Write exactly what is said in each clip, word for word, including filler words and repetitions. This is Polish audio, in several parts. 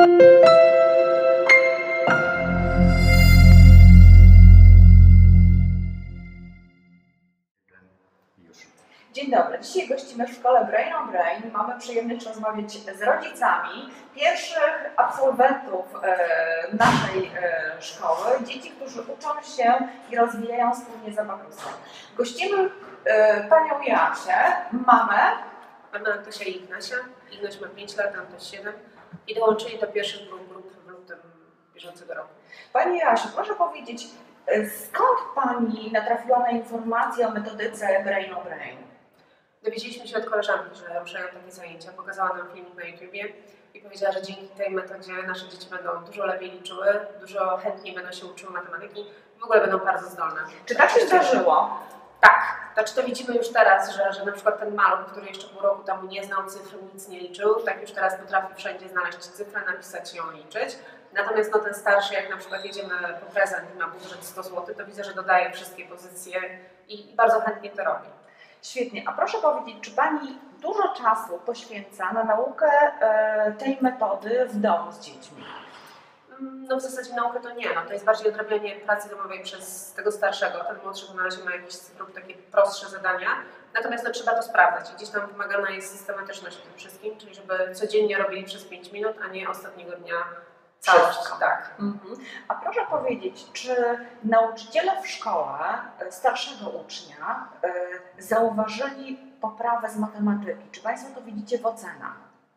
Dzień dobry. Dzisiaj gościmy w szkole Brain on Brain. Mamy przyjemność rozmawiać z rodzicami pierwszych absolwentów e, naszej e, szkoły, dzieci, którzy uczą się i rozwijają wspólnie z Abacusem. Gościmy e, panią Jasię, mamę. Mamy Antosia i Ignasia. Ignaś ma pięć lat, Antoś siedem i dołączyli do pierwszych dwóch grup w lutym bieżącego roku. Pani Jasiu, proszę powiedzieć, skąd pani natrafiła na informację o metodyce Brain on Brain? Dowiedzieliśmy się od koleżanki, że ruszają takie zajęcia. Pokazała nam filmik na YouTubie i powiedziała, że dzięki tej metodzie nasze dzieci będą dużo lepiej liczyły, dużo chętniej będą się uczyły matematyki i w ogóle będą bardzo zdolne. Czy tak się zdarzyło? Tak. Znaczy to widzimy już teraz, że, że na przykład ten maluch, który jeszcze pół roku temu nie znał cyfr, nic nie liczył, tak już teraz potrafi wszędzie znaleźć cyfrę, napisać ją, liczyć. Natomiast no, ten starszy, jak na przykład jedziemy po prezent i ma budżet sto złotych, to widzę, że dodaje wszystkie pozycje i, i bardzo chętnie to robi. Świetnie. A proszę powiedzieć, czy pani dużo czasu poświęca na naukę e, tej metody w domu z dziećmi? No w zasadzie naukę to nie, no to jest bardziej odrabianie pracy domowej przez tego starszego, ten młodszy to na razie ma jakieś takie prostsze zadania, natomiast no, trzeba to sprawdzać i gdzieś tam wymagana jest systematyczność w tym wszystkim, czyli żeby codziennie robili przez pięć minut, a nie ostatniego dnia całość. Tak. Mhm. A proszę powiedzieć, czy nauczyciele w szkole starszego ucznia y, zauważyli poprawę z matematyki? Czy państwo to widzicie w ocenach?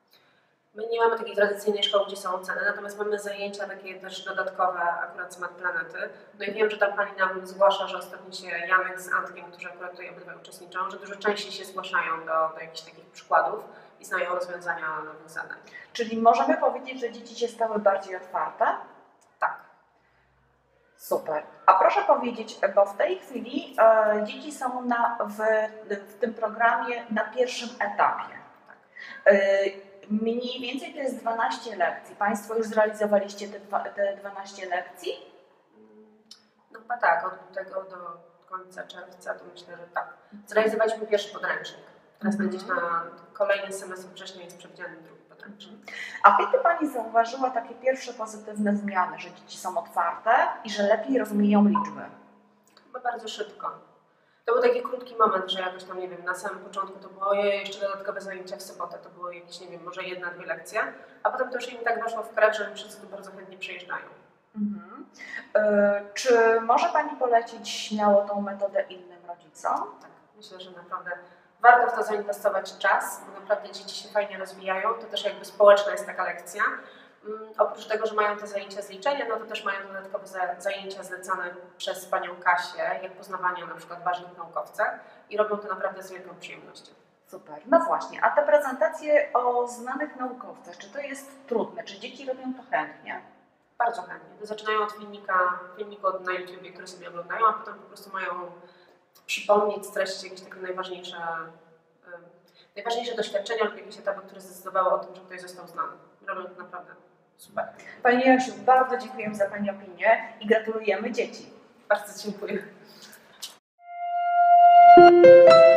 My nie mamy takiej tradycyjnej szkoły, gdzie są oceny, natomiast mamy zajęcia takie też dodatkowe akurat z Matplanety. No i wiem, że tam pani nam zgłasza, że ostatnio się Janek z Antkiem, którzy akurat tutaj obydwaj uczestniczą, że dużo częściej się zgłaszają do, do jakichś takich przykładów i znają rozwiązania nowych zadań. Czyli możemy powiedzieć, że dzieci się stały bardziej otwarte? Tak. Super. A proszę powiedzieć, bo w tej chwili e, dzieci są na, w, w tym programie na pierwszym etapie. Tak. E, Mniej więcej to jest dwanaście lekcji. Państwo już zrealizowaliście te, dwa, te dwanaście lekcji? No chyba tak, od lutego do końca czerwca to myślę, że tak. Zrealizowaliśmy pierwszy podręcznik. Teraz mm. będzie na kolejny semestr września jest przewidziany drugi podręcznik. A kiedy pani zauważyła takie pierwsze pozytywne zmiany, że dzieci są otwarte i że lepiej rozumieją liczby? Chyba bardzo szybko. To był taki krótki moment, że jakoś tam, nie wiem, na samym początku to było jeszcze dodatkowe zajęcia w sobotę, to było jakieś, nie wiem, może jedna, dwie lekcje, a potem to już im tak weszło w krew, że wszyscy tu bardzo chętnie przyjeżdżają. Mhm. Yy, czy może pani polecić śmiało tą metodę innym rodzicom? Tak, myślę, że naprawdę warto w to zainwestować czas, bo naprawdę dzieci się fajnie rozwijają, to też jakby społeczna jest taka lekcja. Um, oprócz tego, że mają te zajęcia z liczenia, no to też mają dodatkowe za, zajęcia zlecane przez panią Kasię, jak poznawania na przykład ważnych naukowcach i robią to naprawdę z wielką przyjemnością. Super. No właśnie, a te prezentacje o znanych naukowcach, czy to jest trudne? Czy dzieci robią to chętnie? Bardzo chętnie. To zaczynają od filmika, filmiku na YouTubie, który sobie oglądają, a potem po prostu mają przypomnieć, streścić jakieś takie najważniejsze, um, najważniejsze doświadczenia lub jakieś etapy, które zdecydowały o tym, że ktoś został znany. Robią to naprawdę super. Pani Jasiu, bardzo dziękujemy za Pani opinię i gratulujemy dzieci. Bardzo dziękuję.